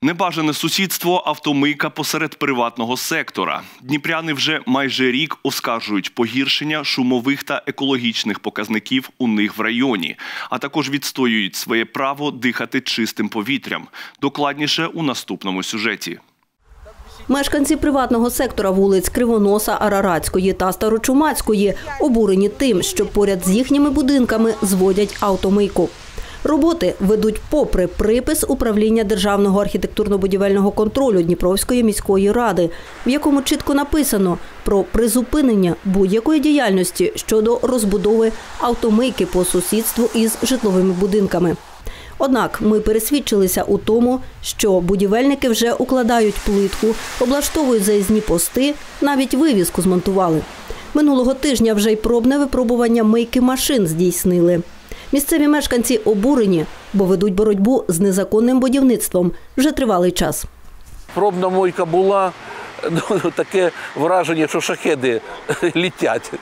Небажане сусідство – автомийка посеред приватного сектора. Дніпряни вже майже рік оскаржують погіршення шумових та екологічних показників у них в районі, а також відстоюють своє право дихати чистим повітрям. Докладніше у наступному сюжеті. Мешканці приватного сектора вулиць Кривоноса, Араратської та Старочумацької обурені тим, що поряд з їхніми будинками зводять автомийку. Роботи ведуть попри припис управління Державного архітектурно-будівельного контролю Дніпровської міської ради, в якому чітко написано про призупинення будь-якої діяльності щодо розбудови автомийки по сусідству із житловими будинками. Однак ми пересвідчилися у тому, що будівельники вже укладають плитку, облаштовують заїзні пости, навіть вивіску змонтували. Минулого тижня вже й пробне випробування мийки машин здійснили. Місцеві мешканці обурені, бо ведуть боротьбу з незаконним будівництвом вже тривалий час. Пробна мийка була, таке враження, що шахеди літять.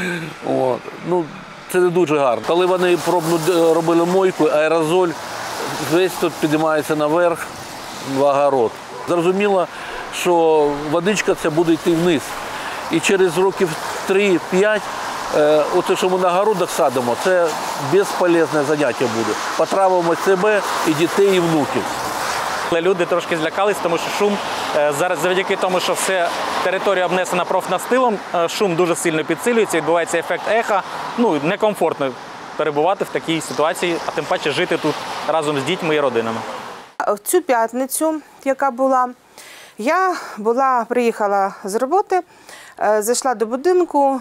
Це не дуже гарно. Коли вони пробну робили мийку, аерозоль весь тут піднімається наверх, в огород. Зрозуміло, що водичка ця буде йти вниз. І через років 3-5 оте, що ми на городах садимо, це безполезне заняття буде. Потравимо себе і дітей, і внуків. Люди трошки злякались, тому що шум, зараз завдяки тому, що вся територія обнесена профнастилом, шум дуже сильно підсилюється, відбувається ефект еха. Некомфортно перебувати в такій ситуації, а тим паче жити тут разом з дітьми і родинами. В цю п'ятницю, яка була, я приїхала з роботи, зайшла до будинку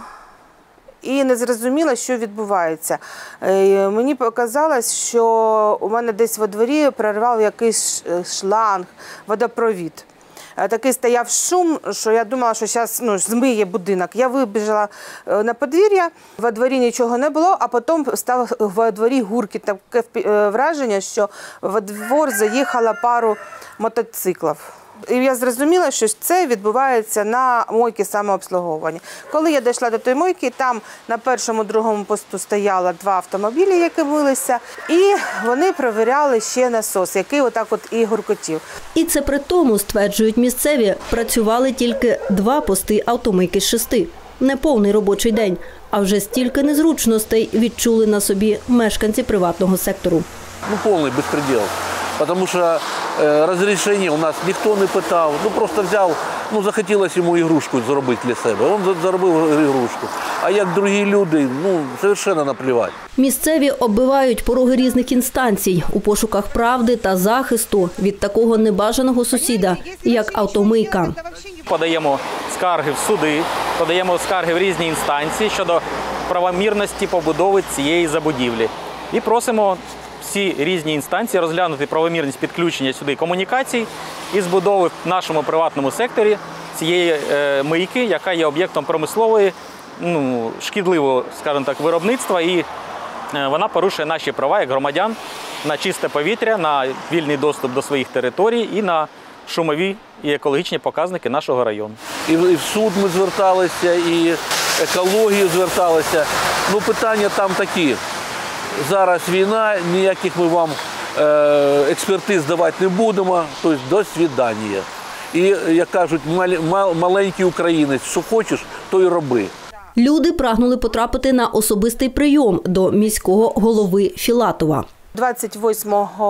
і не зрозуміла, що відбувається. Мені показалось, що у мене десь во дворі прорвав якийсь шланг, водопровід. Такий стояв шум, що я думала, що зараз змиє будинок. Я вибіжала на подвір'я, во дворі нічого не було, а потім став во дворі гуркіт. Таке враження, що во двор заїхала пару мотоциклів. І я зрозуміла, що це відбувається на мойці самообслуговування. Коли я дійшла до тої мойки, там на першому, другому посту стояло 2 автомобілі, які милися, і вони перевіряли ще насос, який отак і гуркотів. І це при тому, стверджують місцеві, працювали тільки 2 пости автомийки з 6. Неповний робочий день, а вже стільки незручностей відчули на собі мешканці приватного сектору. Повний безпреділ. Тому що розрішення у нас ніхто не питав, просто взяв, захотілося йому ігрушку зробити для себе, він зробив ігрушку. А як другі люди, совершенно наплівати. Місцеві оббивають пороги різних інстанцій у пошуках правди та захисту від такого небажаного сусіда, як автомийка. Подаємо скарги в суди, подаємо скарги в різні інстанції щодо правомірності побудови цієї забудівлі. І просимо всі різні інстанції розглянути правомірність підключення сюди комунікацій і збудови в нашому приватному секторі цієї мийки, яка є об'єктом промислової, шкідливого, скажімо так, виробництва, і вона порушує наші права як громадян на чисте повітря, на вільний доступ до своїх територій і на шумові і екологічні показники нашого району. І в суд ми зверталися, і екологію зверталися. Питання там такі. Зараз війна, ніяких ми вам експертиз давати не будемо, тобто до свидання. І, як кажуть, маленький українець, що хочеш, то й роби. Люди прагнули потрапити на особистий прийом до міського голови Філатова. 28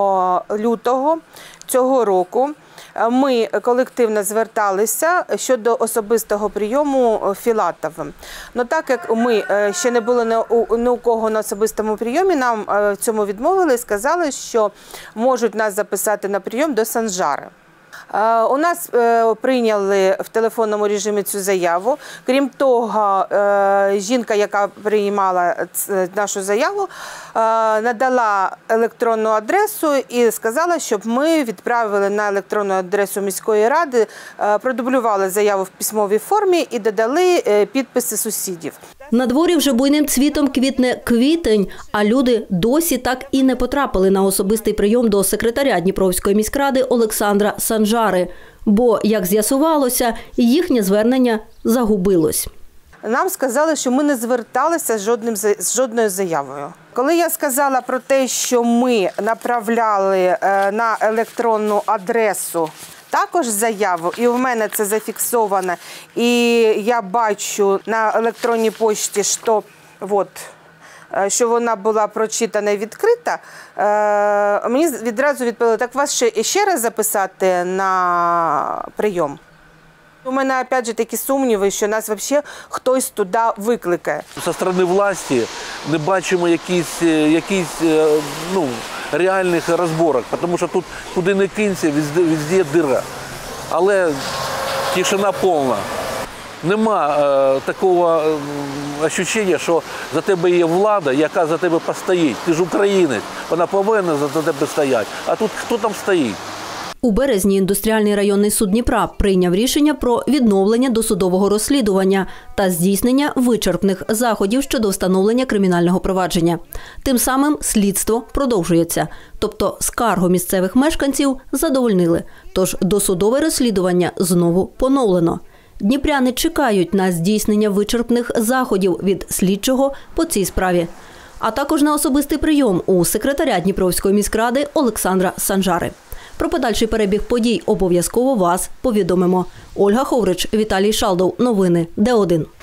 лютого цього року ми колективно зверталися щодо особистого прийому Філатовим. Так як ми ще не були ні у кого на особистому прийомі, нам в цьому відмовили і сказали, що можуть нас записати на прийом до Санжари. У нас прийняли в телефонному режимі цю заяву. Крім того, жінка, яка приймала нашу заяву, надала електронну адресу і сказала, щоб ми відправили на електронну адресу міської ради, продублювали заяву в письмовій формі і додали підписи сусідів. На дворі вже буйним цвітом квітне квітень, а люди досі так і не потрапили на особистий прийом до секретаря Дніпровської міськради Олександра Санжари. Бо, як з'ясувалося, їхнє звернення загубилось. Нам сказали, що ми не зверталися з жодною заявою. Коли я сказала про те, що ми направляли на електронну адресу також заяву, і в мене це зафіксовано, і я бачу на електронній пошті, що вона була прочитана і відкрита, мені відразу відповіли, так вас ще раз записати на прийом? У мене, опять же, такі сумніви, що нас взагалі хтось туди викликає. Зі сторони власті не бачимо якісь реальних розборок, тому що тут куди не кинься, везде дира. Але тишина повна. Нема такого відчуття, що за тебе є влада, яка за тебе постоїть. Ти ж українець, вона повинна за тебе стояти. А тут хто там стоїть? У березні індустріальний районний суд Дніпра прийняв рішення про відновлення досудового розслідування та здійснення вичерпних заходів щодо встановлення кримінального провадження. Тим самим слідство продовжується. Тобто скаргу місцевих мешканців задовольнили. Тож досудове розслідування знову поновлено. Дніпряни чекають на здійснення вичерпних заходів від слідчого по цій справі. А також на особистий прийом у секретаря Дніпровської міськради Олександра Санжари. Про подальший перебіг подій обов'язково вас повідомимо. Ольга Ховрич, Віталій Шалдов. Новини Д1.